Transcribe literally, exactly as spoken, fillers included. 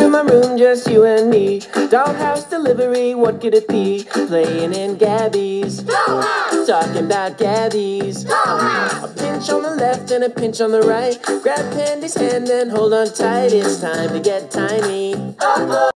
in my room, just you and me. Dollhouse delivery, what could it be? Playing in Gabby's Dollhouse. Talking about Gabby's Dollhouse. A pinch on the left and a pinch on the right. Grab Pandy's hand and hold on tight. It's time to get tiny.